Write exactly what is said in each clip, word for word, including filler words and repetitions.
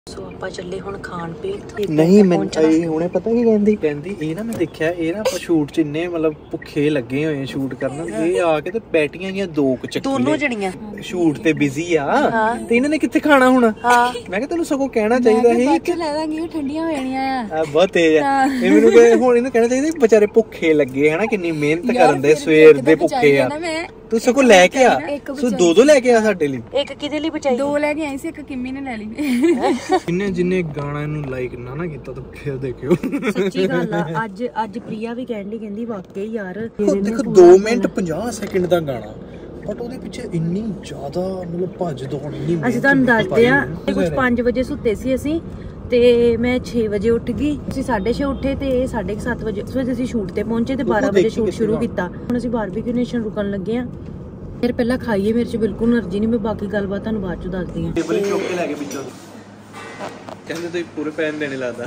ਸੋ ਆਪਾਂ ਚੱਲੇ ਹੁਣ ਖਾਣ ਪੀਣ। ਨਹੀਂ ਮੈਂ ਹੁਣੇ ਪਤਾ ਕੀ ਕਹਿੰਦੀ ਕਹਿੰਦੀ ਇਹ ਨਾ ਮੈਂ ਦੇਖਿਆ ਇਹ ਨਾ ਆਪਾਂ ਸ਼ੂਟ ਚ ਇੰਨੇ ਮਤਲਬ ਭੁੱਖੇ ਲੱਗੇ ਹੋਏ ਸ਼ੂਟ ਕਰਨ, ਇਹ ਆ ਕੇ ਤੇ ਪੈਟੀਆਂ ਜਾਂ ਦੋ ਕੁ ਚੱਕੀ ਦੋਨੋਂ ਜਣੀਆਂ ਸ਼ੂਟ ਤੇ ਬਿਜ਼ੀ ਆ ਤੇ ਇਹਨਾਂ ਨੇ ਕਿੱਥੇ ਖਾਣਾ ਹੁਣ। ਮੈਂ ਕਿਹਾ ਤੈਨੂੰ ਸਗੋਂ ਕਹਿਣਾ ਚਾਹੀਦਾ ਸੀ ਕਿ ਲੈ ਦਾਂਗੇ ਠੰਡੀਆਂ ਹੋ ਜਾਣੀਆਂ ਆ। ਬਹੁਤ ਤੇਜ਼ ਆ ਇਹ ਮੈਨੂੰ ਕਹੇ ਹੁਣ ਇਹਨੂੰ ਕਹਿਣਾ ਚਾਹੀਦਾ ਵਿਚਾਰੇ ਭੁੱਖੇ ਲੱਗੇ ਹਨਾ, ਕਿੰਨੀ ਮਿਹਨਤ ਕਰਨ ਦੇ ਸਵੇਰ ਦੇ ਭੁੱਖੇ ਆ। ਤੂੰ ਸਗੋਂ ਲੈ ਕੇ ਆ, ਤੂੰ ਦੋ ਦੋ ਲੈ ਕੇ ਆ ਸਾਡੇ ਲਈ। ਇੱਕ ਕਿਹਦੇ ਲਈ ਬਚਾਈ? ਦੋ ਲੈ ਕੇ ਆਈ ਸੀ, ਇੱਕ ਕਿੰਮੀ ਨੇ ਲੈ ਲਈ। ਜਿੰਨੇ ਜਿੰਨੇ ਗਾਣਾ ਨੂੰ ਲਾਈਕ ਨਾ ਨਾ ਕੀਤਾ ਤਾਂ ਫਿਰ ਦੇਖਿਓ ਸੱਚੀ ਗੱਲ ਆ। ਅੱਜ ਅੱਜ ਪ੍ਰਿਆ ਵੀ ਕਹਿਣ ਲਈ ਕਹਿੰਦੀ ਵਾਕਈ ਯਾਰ ਦੇਖੋ ਦੋ ਮਿੰਟ ਪੰਜਾਹ ਸੈਕਿੰਡ ਦਾ ਗਾਣਾ ਬਟ ਉਹਦੇ ਪਿੱਛੇ ਇੰਨੀ ਜ਼ਿਆਦਾ ਮਤਲਬ ਭੱਜ ਦੌੜ ਇੰਨੀ। ਅਸੀਂ ਤੁਹਾਨੂੰ ਦੱਸਦੇ ਆ ਕੁਝ ਪੰਜ ਵਜੇ ਸੁੱਤੇ ਸੀ ਅਸੀਂ ਤੇ ਮੈਂ ਛੇ ਵਜੇ ਉੱਠ ਗਈ। ਅਸੀਂ ਸਾਢੇ ਛੇ ਉੱਠੇ ਤੇ ਇਹ ਸਾਢੇ ਸੱਤ ਵਜੇ ਅਸੀਂ ਸ਼ੂਟ ਤੇ ਪਹੁੰਚੇ ਤੇ ਬਾਰਾਂ ਵਜੇ ਸ਼ੂਟ ਸ਼ੁਰੂ ਕੀਤਾ। ਹੁਣ ਅਸੀਂ ਬਾਰਬੀਕਿਊ ਨੇਸ਼ਨ ਰੁਕਣ ਲੱਗੇ ਆ। ਫਿਰ ਪਹਿਲਾਂ ਖਾਈਏ, ਮੇਰੇ ਚ ਬਿਲਕੁਲ એનર્ਜੀ ਨਹੀਂ। ਮੈਂ ਬਾਕੀ ਗੱਲਬਾਤ ਤੁਹਾਨੂੰ ਬਾਅਦ ਚ ਦੱਸਦੀ ਆ। ਟੇਬਲ ਚੁੱਕ ਕੇ ਲੈ ਕੇ ਵਿੱਚੋਂ ਕਹਿੰਦੇ ਤੁਸੀਂ ਪੂਰੇ ਪੈਨ ਦੇਣੇ ਲੱਗਦਾ।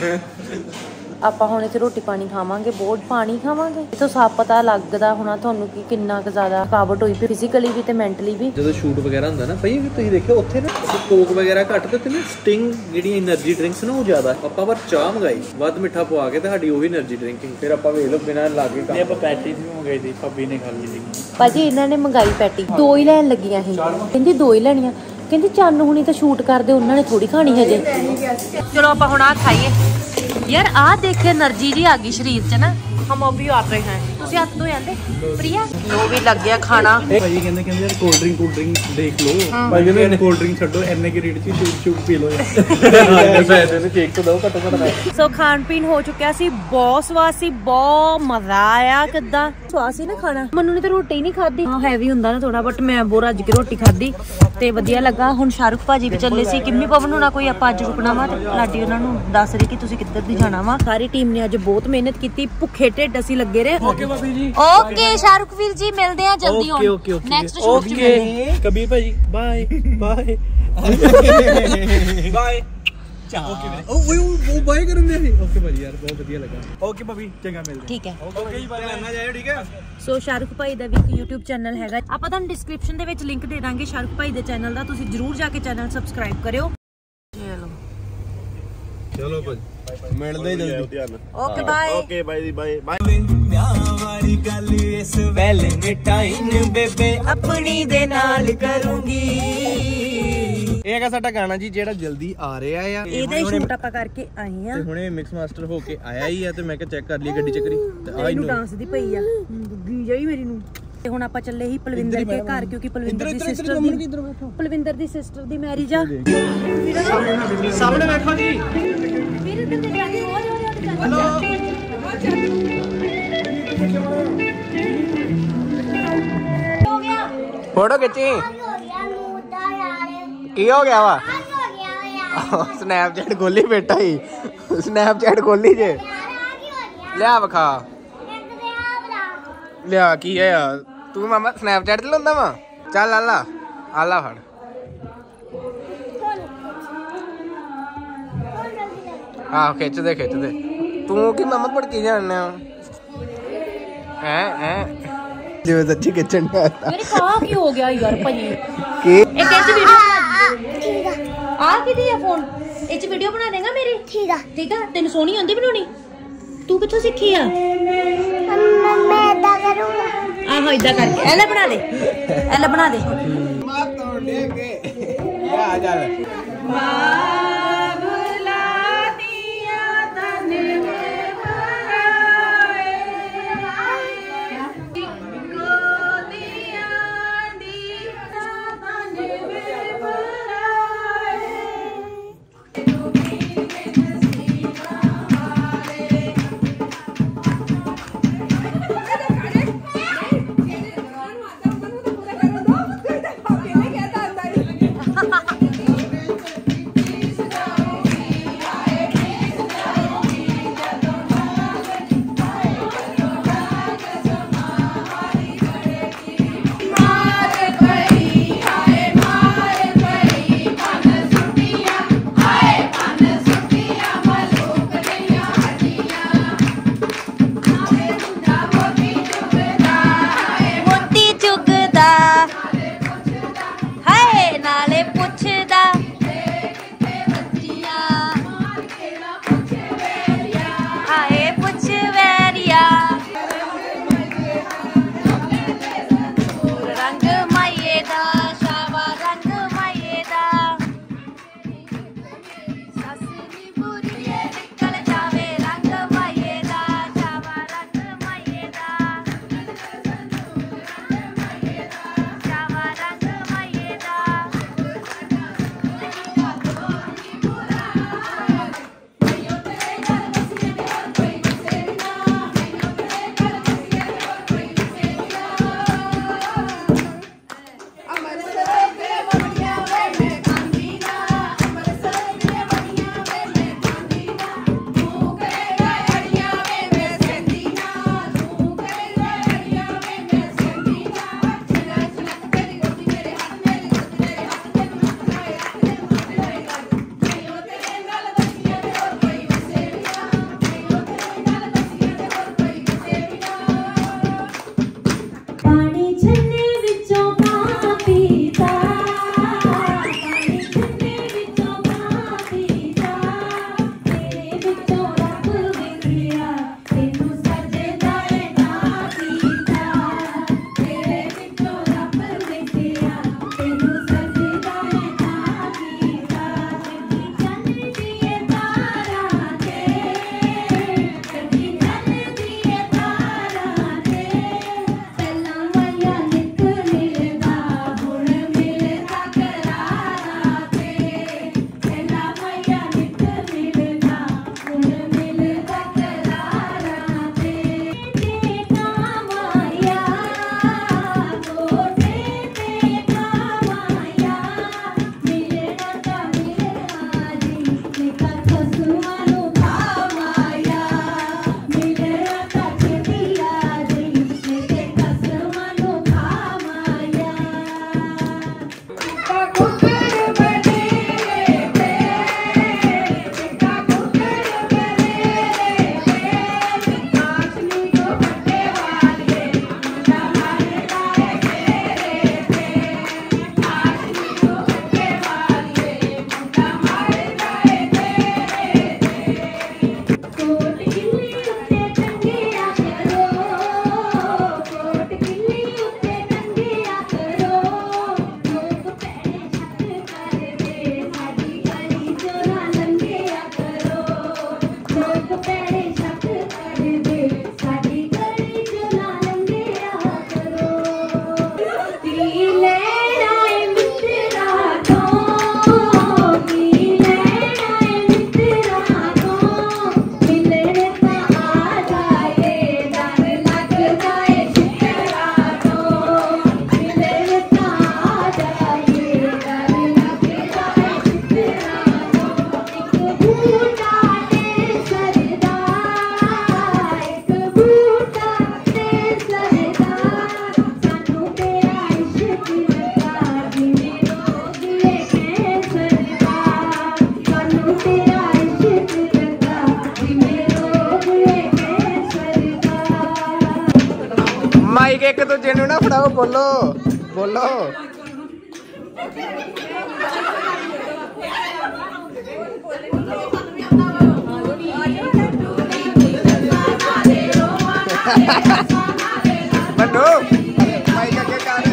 ਆਪਾਂ ਹੁਣ ਇੱਥੇ ਰੋਟੀ ਪਾਣੀ ਖਾਵਾਂਗੇ, ਬਹੁਤ ਪਾਣੀ ਖਾਵਾਂਗੇ। ਇਥੋਂ ਸਾਫ ਪਤਾ ਲੱਗਦਾ ਹੋਣਾ ਤੁਹਾਨੂੰ ਕਿ ਕਿੰਨਾ ਕੁ ਜ਼ਿਆਦਾ ਥਕਾਵਟ ਹੋਈ ਪਈ ਫਿਜ਼ੀਕਲੀ ਵੀ ਤੇ ਮੈਂਟਲੀ ਵੀ। ਜਦੋਂ ਸ਼ੂਟ ਵਗੈਰਾ ਹੁੰਦਾ ਨਾ ਭਾਈ ਤੁਸੀਂ ਦੇਖਿਓ ਉੱਥੇ ਨਾ ਕੋਕ ਵਗੈਰਾ ਘੱਟ ਤੇ ਨਾ ਸਟਿੰਗ ਜਿਹੜੀ એનર્ਜੀ ਡਰਿੰਕਸ ਨਾ ਉਹ ਜ਼ਿਆਦਾ। ਆਪਾਂ ਪਰ ਚਾਹ ਮੰਗਾਈ ਵੱਧ ਮਿੱਠਾ ਪਵਾ ਕੇ ਤੇ ਸਾਡੀ ਉਹੀ એનર્ਜੀ ਡਰਿੰਕਿੰਗ। ਫਿਰ ਆਪਾਂ ਵੇਖ ਲਓ ਬਿਨਾਂ ਲਾਗੇ ਕੰਮ। ਆਪਾਂ ਪੈਟੀ ਵੀ ਮੰਗਾਈ ਦੀ, ਭਾਬੀ ਨੇ ਖਾ ਲਈ ਸੀ ਭਾਜੀ। ਇਹਨਾਂ ਨੇ ਮੰਗਾਈ ਪੈਟੀ, ਦੋ ਹੀ ਲੈਣ ਲੱਗੀਆਂ ਸੀ। ਕਹਿੰਦੀ ਦੋ ਹੀ ਲੈਣੀਆਂ। ਕਹਿੰਦੀ ਚੰਨ ਹੁਣੀ ਤਾਂ ਸ਼ੂਟ ਕਰਦੇ, ਉਹਨਾਂ ਨੇ ਥੋੜੀ ਖਾਣੀ ਹਜੇ। ਚਲੋ ਆਪਾਂ ਹੁਣ ਆ ਖਾਈਏ। यार आ देख के एनर्जी जी आ गई शरीर च ना। हम अभी आ रहे हैं। ਤੁਸੀਂ ਹੱਥ ਧੋ ਜਾਂਦੇ ਪ੍ਰਿਆ ਲੋ ਵੀ ਲੱਗ ਗਿਆ ਖਾਣਾ। ਭਾਈ ਕਹਿੰਦੇ ਕਹਿੰਦੇ ਯਾਰ ਕੋਲਡ ਡਰਿੰਕ ਕੋਲਡ ਡਰਿੰਕ ਦੇਖ ਲਓ। ਭਾਈ ਕਹਿੰਦੇ ਕੋਲਡ ਡਰਿੰਕ ਛੱਡੋ, ਐਨੇ ਕੀ ਰੇਟ ਚ ਸ਼ੂਟ ਸ਼ੂਟ ਪੀ ਲਓ ਯਾਰ। ਪੈਸੇ ਨੇ ਕੇਕ ਤੋਂ ਦੋ ਘੱਟੋ ਘੱਟ। ਸੋ ਖਾਣ ਪੀਣ ਹੋ ਚੁੱਕਿਆ ਸੀ, ਬਹੁਤ ਸਵਾਦ ਸੀ, ਬਹੁਤ ਮਜ਼ਾ ਆਇਆ। ਕਿੱਦਾਂ ਸਵਾਦ ਸੀ ਨਾ ਖਾਣਾ। ਮੈਨੂੰ ਨੇ ਤਾਂ ਰੋਟੀ ਨਹੀਂ ਖਾਧੀ, ਹਾਂ ਹੈਵੀ ਹੁੰਦਾ ਨਾ ਥੋੜਾ, ਬਟ ਮੈਂ ਬਹੁਤ ਰੱਜ ਕੇ ਰੋਟੀ ਖਾਧੀ ਤੇ ਵਧੀਆ ਲੱਗਾ। ਹੁਣ ਸ਼ਾਹਰੁਖ ਭਾਜੀ ਵੀ ਚੱਲੇ ਸੀ, ਕਿੰਮੀ ਪਵਨ ਹੋਣਾ ਕੋਈ ਆਪਾਂ ਅੱਜ ਰੁਕਣਾ ਵਾ ਤੇ ਲਾਡੀ ਉਹਨਾਂ ਨੂੰ ਦੱਸ ਰਹੀ ਕਿ ਤੁਸੀਂ ਕਿੱਧਰ ਦੀ ਜਾਣਾ ਵਾ। ਸਾਰੀ ਟੀਮ ਨੇ ਅੱਜ ਬਹੁਤ ਮਿਹਨਤ ਕੀਤੀ, ਭੁੱਖੇ ਢਿੱਡ ਅਸੀਂ ਲੱਗੇ ਰਹੇ। ਓਕੇ ਬਾਬੀ ਜੀ, ਓਕੇ ਸ਼ਾਹਰੁਖ ਵੀਰ ਜੀ, ਮਿਲਦੇ ਆ ਜਲਦੀ। ਹੁਣ ਓਕੇ ਓਕੇ ਨੈਕਸਟ ਸ਼ੂਟ ਚ ਮਿਲਦੇ ਆ। ਕਬੀਰ ਭਾਜੀ ਬਾਏ ਬਾਏ ਬਾਏ। ਓਕੇ ਵੀਰੇ। ਉਹ ਉਹ ਬਾਏ ਕਰਨ ਦੇ ਸੀ। ਓਕੇ ਭਾਜੀ ਯਾਰ ਬਹੁਤ ਵਧੀਆ ਲੱਗਾ। ਓਕੇ ਭਾਬੀ ਚੰਗਾ ਮਿਲਦੇ। ਠੀਕ ਹੈ ਓਕੇ ਜੀ ਬਾਏ। ਨਾ ਜਾਇਓ ਠੀਕ ਹੈ। ਸੋ ਸ਼ਾਹਰੁਖ ਭਾਈ ਦਾ ਵੀ ਇੱਕ YouTube ਚੈਨਲ ਹੈਗਾ, ਆਪਾਂ ਤੁਹਾਨੂੰ ਡਿਸਕ੍ਰਿਪਸ਼ਨ ਦੇ ਵਿੱਚ ਲਿੰਕ ਦੇ ਦਾਂਗੇ ਸ਼ਾਹਰੁਖ ਭਾਈ ਦੇ ਚੈਨਲ ਦਾ। ਤੁਸੀਂ ਜਰੂਰ ਜਾ ਕੇ ਚੈਨਲ ਸਬਸਕ੍ਰਾਈਬ ਕਰਿਓ। ਚਲੋ ਚਲੋ ਭਾਜੀ ਮਿਲਦੇ ਜਲਦੀ। Okay bye. ਓਕੇ ਬਾਈ ਦੀ ਬਾਏ ਬਾਏ। ਵਿਆਹ ਵਾਲੀ ਗੱਲ ਇਸ ਵੈਲੈਂਟਾਈਨ ਬੇਬੇ ਆਪਣੀ ਦੇ ਨਾਲ ਕਰੂੰਗੀ। ਇਹ ਹੈਗਾ ਸਾਡਾ ਗਾਣਾ ਜੀ ਜਿਹੜਾ ਜਲਦੀ ਆ ਰਿਹਾ ਆ। ਇਹਦਾ ਹੀ ਸ਼ੂਟ ਆਪਾਂ ਕਰਕੇ ਆਏ ਆ ਤੇ ਹੁਣੇ ਮਿਕਸ ਮਾਸਟਰ ਹੋ ਕੇ ਆਇਆ ਹੀ ਆ ਤੇ ਮੈਂ ਕਿਹਾ ਚੈੱਕ ਕਰ ਲਈ ਗੱਡੀ ਚੱਕਰੀ ਤੇ ਆ ਇਹਨੂੰ ਡਾਂਸ ਦੀ ਪਈ ਆ ਗੁੱਗੀ ਜਾਈ ਮੇਰੀ ਨੂੰ। ਤੇ ਹੁਣ ਆਪਾਂ ਚੱਲੇ ਹੀ ਪਲਵਿੰਦਰ ਦੇ ਘਰ, ਕਿਉਂਕਿ ਪਲਵਿੰਦਰ ਦੀ ਸਿਸਟਰ ਦੀ ਪਲਵਿੰਦਰ ਦੀ ਸਿਸਟਰ ਦੀ ਮੈਰਿਜ ਆ। ਸਾਹਮਣੇ ਬੈਠੋ ਜੀ। ਵੀਰ ਇੱਧਰ ਦੇ ਜਾ ਕੇ ਹੋਰ ਹੋਰ ਹੋ ਗਿਆ ਫੋਟੋ ਖਿੱਚੀ। ਕੀ ਹੋ ਗਿਆ ਵਾ? ਸਨੈਪਚੈਟ ਖੋਲੀ ਬੇਟਾ ਹੀ, ਸਨੈਪਚੈਟ ਖੋਲੀ ਜੇ। ਲਿਆ ਵਿਖਾ ਲਿਆ ਕੀ ਹੈ ਯਾਰ। ਤੂੰ ਮਾਮਾ ਸਨੈਪਚੈਟ ਤੇ ਲਾਉਂਦਾ ਵਾ? ਚੱਲ ਆਲਾ ਆਲਾ ਫੜ। ਆਹ ਖਿੱਚ ਦੇ ਖਿੱਚ ਦੇ। ਤੂੰ ਕੀ ਮਾਮਾ ਭੜਕੀ ਜਾਣਾ ਹੈ ਹੈ ਜਿਵੇਂ ਸੱਚੀ ਖਿੱਚਣ ਦਾ। ਮੇਰੇ ਕਾ ਕੀ ਹੋ ਗਿਆ ਯਾਰ ਭਾਜੀ? ਕੀ ਇੱਕ ਇਹ ਚ ਵੀਡੀਓ ਆ ਕਿਦੀ ਆ ਫੋਨ? ਇਹ ਚ ਵੀਡੀਓ ਬਣਾ ਦੇਗਾ ਮੇਰੀ? ਠੀਕ ਆ ਠੀਕ ਆ। ਤੈਨੂੰ ਸੋਹਣੀ ਆਉਂਦੀ ਬਣਾਉਣੀ? ਤੂੰ ਕਿੱਥੋਂ ਸਿੱਖੀ ਆ? ਮੈਂ ਇਦਾਂ ਕਰੂੰਗਾ। ਆਹੋ ਇਦਾਂ ਕਰਕੇ ਐਲੇ ਬਣਾ ਦੇ, ਐਲੇ ਬਣਾ ਦੇ। ਮਾਰ ਤੋੜ ਦੇ ਕੇ ਆ ਜਾ माइक एक दूजे नूं ना फड़ाओ, बोलो बोलो। मनु माइक आगे कर।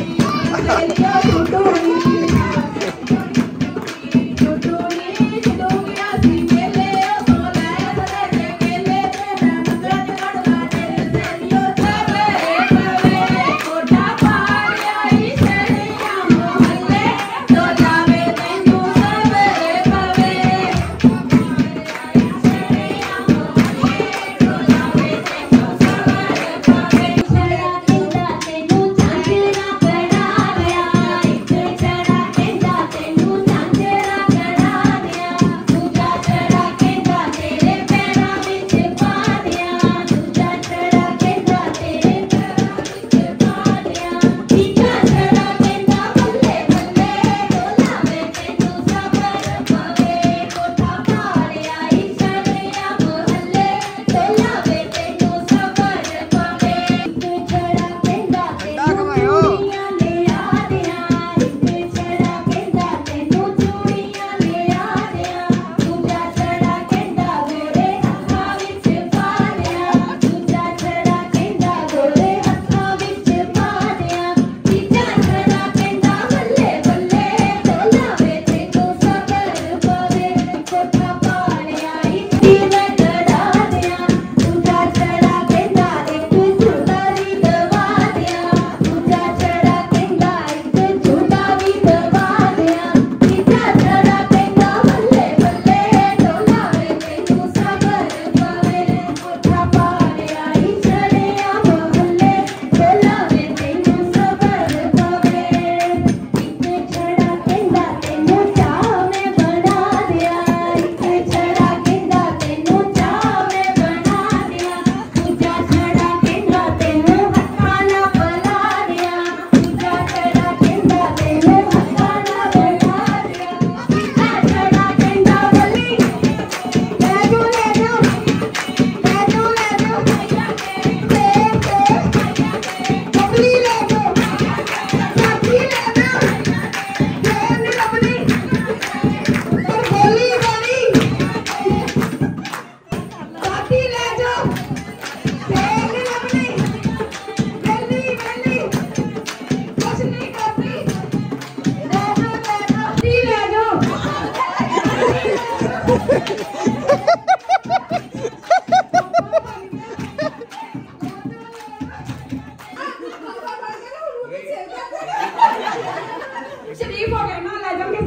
शरीफ हो गए ना ले जाओगे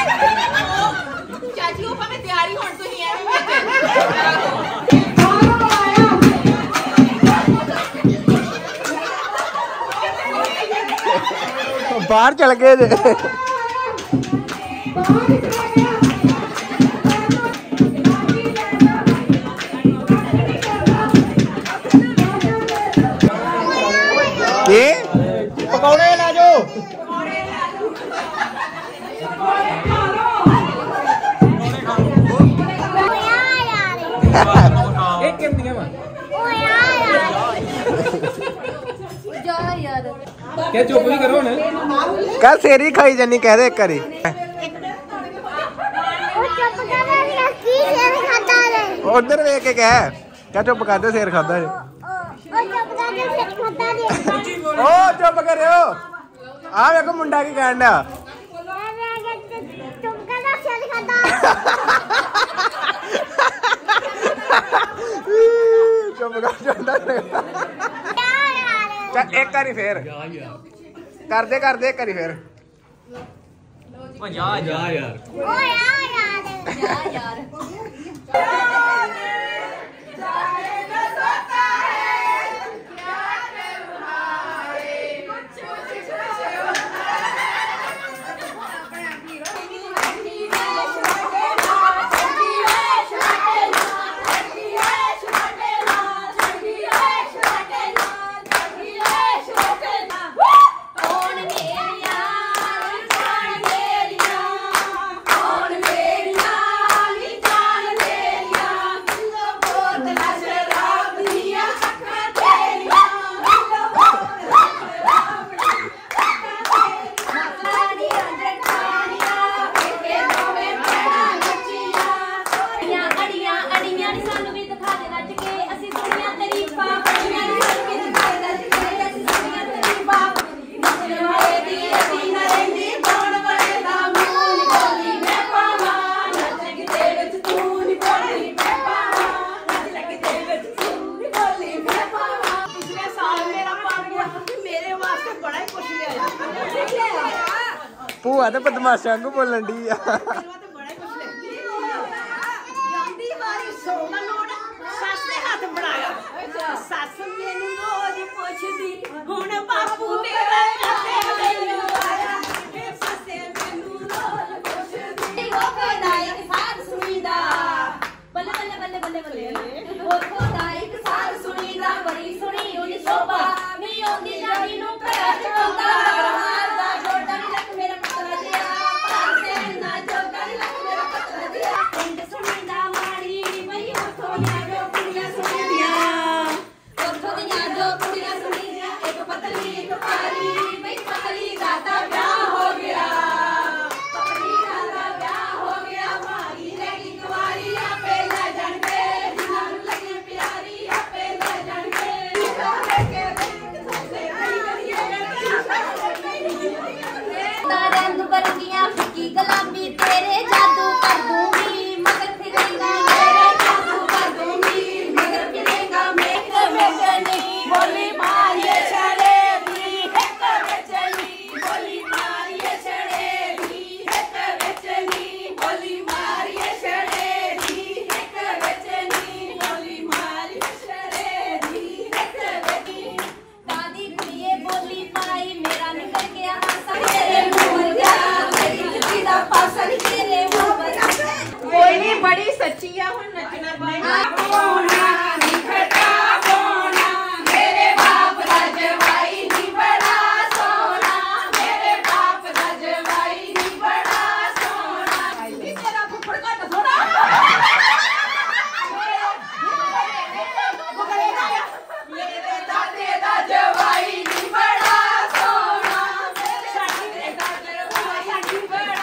चाची को मैं तैयारी होने तो ही है बाहर चल गए ये पकौड़े ला जाओ एक केम दिया मां ओ यार यार क्या चुप नहीं करो ना का सेरी खाई जानी कह दे एक करी ओ चुप कर रे की शेर खाता रे उधर देख के कह क्या चुप कर दे शेर खाता है ओ चुप कर दे शेर खाता रे ओ चुप कर रे ओ आ देखो मुंडा की कहंडा चुप कर दे शेर खाता चुप कर चुंडा चल एक करी फिर कर दे कर दे करी फिर ओ जा जा यार ओ यार यार जा यार जाने न सकता है क्या तुम्हारे कुछ कुछ होता है ਭੂਆ ਤੇ ਬਦਮਾਸ਼ਾਂ ਨੂੰ ਬੋਲਣ ਦੀ ਆ ਸੱਸ ਮੈਨੂੰ ਰੋਜ਼ ਪੁੱਛਦੀ ਹੁਣ ਬਾਪੂ ਤੇਰਾ ਕਿੱਥੇ ਮੈਨੂੰ ਆਇਆ ਸੱਸੇ ਮੈਨੂੰ ਰੋਜ਼ ਪੁੱਛਦੀ ਉਹ ਕੋਦਾ ਇੱਕ ਸਾਥ ਸੁਣੀਦਾ ਬੱਲੇ ਬੱਲੇ ਬੱਲੇ ਬੱਲੇ ਬੱਲੇ ਉਹ ਕੋਦਾ ਇੱਕ ਸਾਥ ਸੁਣੀਦਾ ਬੜੀ ਸੁਣੀ ਉਹਦੀ ਸੋਭਾ ਨਹੀਂ ਆਉਂਦੀ ਜਾਨੀ ਨੂੰ ਪਿਆਰ ਚਕਾਉਂਦਾ ਮਾਰਦਾ ਜੋੜਾ ਨਹੀਂ ਲੱਕ ਮੇਰਾ ਪਤਲਾ ਜਿਹਾ ਪਾਸੇ ਨਾ ਜੋਗਾ ਨਹੀਂ ਲੱਕ ਮੇਰਾ ਪਤਲਾ ਜਿਹਾ ਪਿੰਡ ਸੁਣੀਦਾ ਮਾੜੀ ਬਈ ਉਥੋਂ ਨਾ ਜੋ ਕੁੜੀਆਂ ਸੁਣੀਆਂ गुलाबी तेरे जादू कर दूंगी मगर फिरेगा मेरा जादू कर दूंगी मगर फिरेगा मेरे बेचनी बोली मारिए छड़ेगी एक बेचनी बोली मारिए छड़ेगी एक बेचनी बोली मारिए छड़ेगी एक बेचनी बोली मारिए छड़ेगी एक बेचनी दादी कुड़िए बोली पाई मेरा निकल गया हासा तेरे मुंह जा कोई नहीं बड़ी सच्ची है हुन नचना बोना निखटा बोना मेरे बाप दा जवाई नी बड़ा सोना मेरे बाप दा जवाई नी बड़ा सोना नी तेरा फुफड़ घट थोड़ा मेरे दादे दा जवाई नी बड़ा सोना मेरे दादे दा जवाई नी बड़ा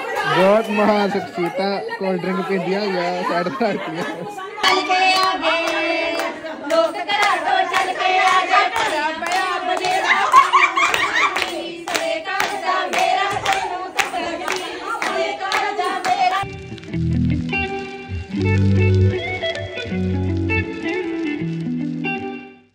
बहुत महान शख्सियत कोल्ड ड्रिंक पींदियां साइड धरती